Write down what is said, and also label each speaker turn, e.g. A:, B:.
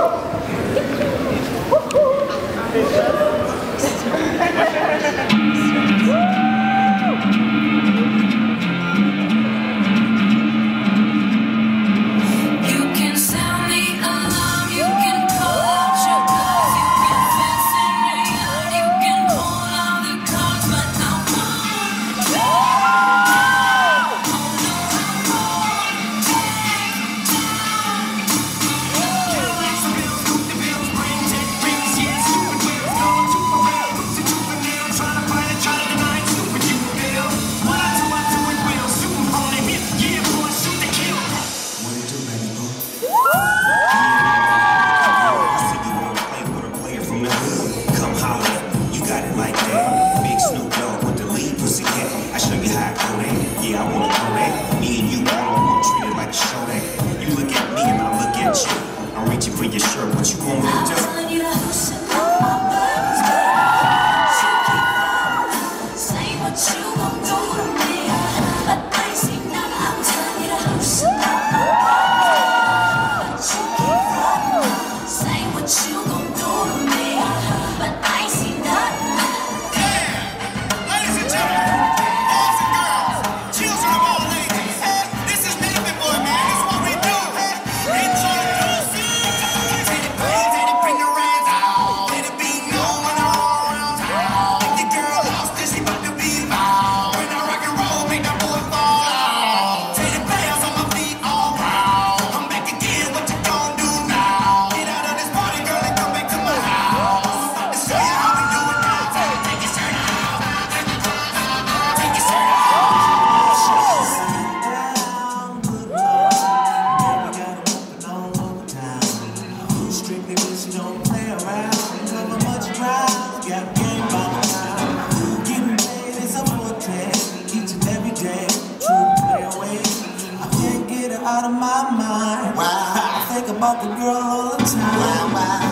A: Yeah, I wanna know that. Me and you all treat it like a show that. You look at me and I look at you. I'm reaching for your shirt. What you want me to do?
B: Out of my mind. Wow. I think about the girl all the time. Wow, wow.